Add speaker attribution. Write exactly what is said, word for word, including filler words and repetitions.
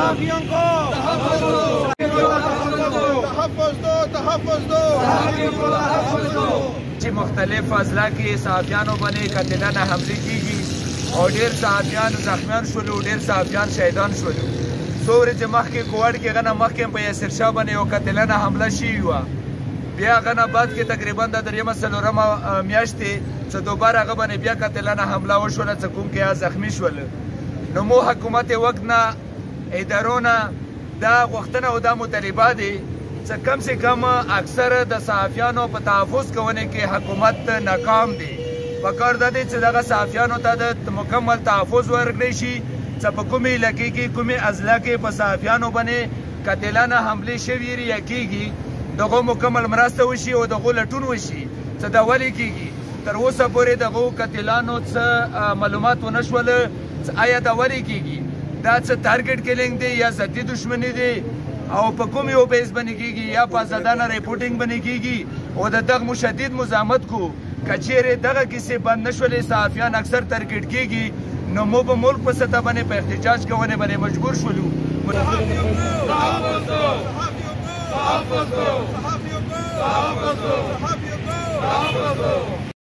Speaker 1: صحافیوں کو تحفظ دو تحفظ دو
Speaker 2: چې مختلف فضله کې صحافیانو باندې قاتلانه حملې کیږي او ډېر صحافیان زخمیان شولو ډېر صحافیان شهیدان شولو. څو ورځې مخکې کوټ کې غنه مخکې په یاسر شاه باندې یو قاتلانه حمله شوې وه. بیا غنه بعد کې تقریبا د دریمه څلورمه میاشتې څه دوباره هغه باندې بیا قاتلانه حمله وشوله څه کوم کې زخمي شول. نو مو حکومت وقت نه ادارو نه دا غوښتنه او دا مطالبه دی چې کم سے کم اکثر د صحافیانو په تحفظ کوونه کې حکومت ناکام دی. پکار ده چې دغه صحافیانو ته د مکمل تحفظ ورکړی شي چې په کومې علاقې کې کومې اضلاع کې په صحافیانو باندې قاتلانه حملې شوي یا کیږي دغه مکمل مرسته وشي او دغه لټون وشي چې دا ولې کیږي. تر اوسه پورې دغه قاتلانو څه معلومات ونه شول چې آیا دا ولې کیږي، دا څه ټارګټ کیلینګ دی یا ذاتي دښمني دی او په کوم یو بیس باندې کیږي یا په ازادانه ریپورټینګ باندې کیږي. او د دغه مشدد مزاحمت کو کچېرې دغه کیسې بند نشولې صحافیان اکثر ټارګټ کیږي نو مو په ملک په سطح باندې په احتجاج کوونه باندې مجبور شولو.
Speaker 1: صحافیوں کو